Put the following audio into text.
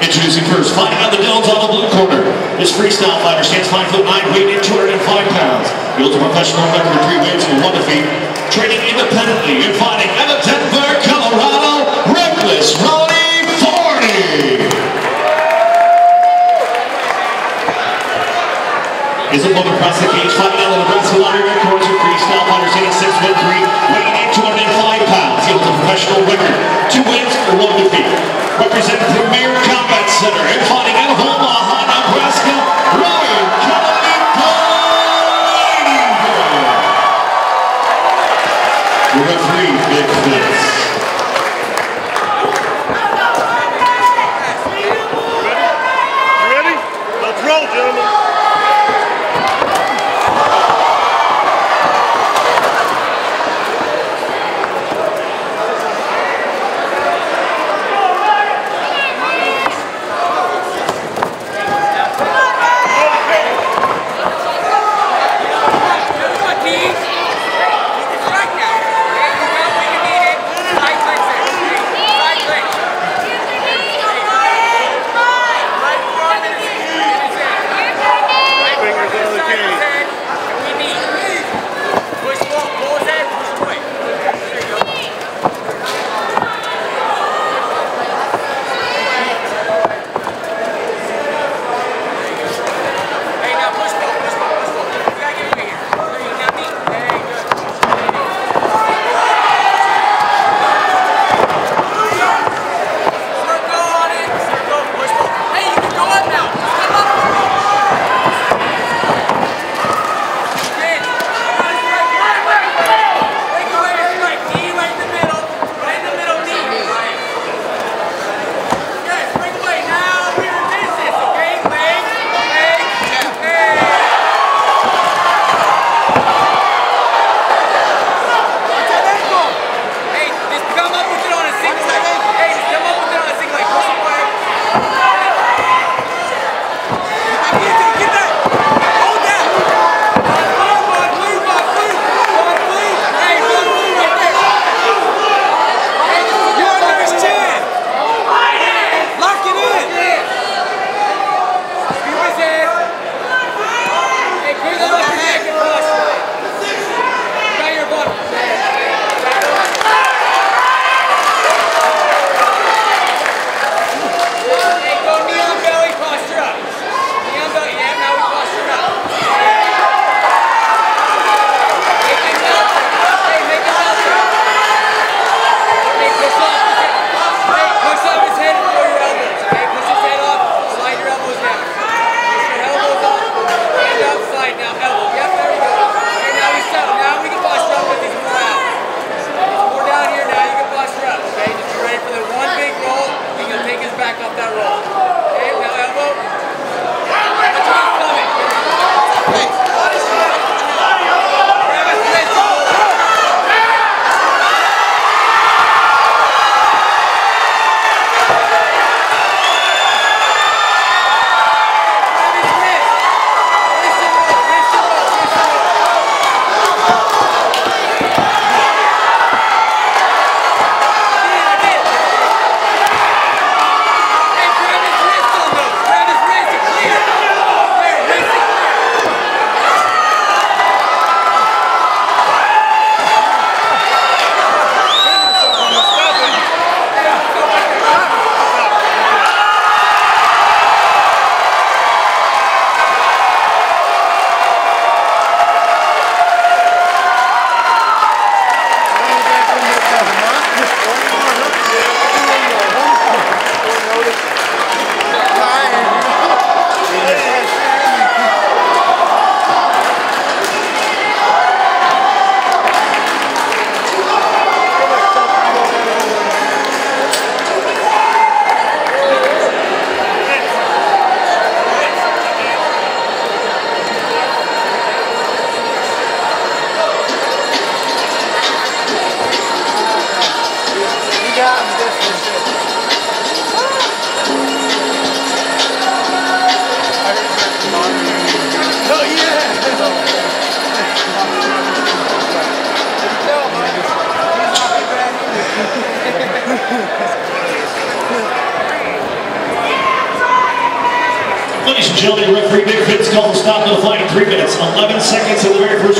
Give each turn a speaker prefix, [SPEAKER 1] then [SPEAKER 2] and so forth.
[SPEAKER 1] Introducing first, fighting on the Downs on the blue corner. This freestyle fighter stands 5'9", weighing in 205 pounds. He holds a professional record of 3 wins and 1 defeat. Training independently and fighting out of Denver, Colorado, reckless Ronnie Forney. His opponent across the cage, fighting on the Nebraska lottery records with freestyle fighter standing 6'3", weighing in 205 pounds. He holds a professional record, 2 wins and 1 defeat. Representing Premier Combat Center and fighting out of Omaha, Nebraska, Ryan Leininger. The referee, Big Fitz.
[SPEAKER 2] You ready? Let's roll, gentlemen.
[SPEAKER 1] Ladies and gentlemen, referee Nick Fitz calls a stop to the fight in 3 minutes, 11 seconds of the very first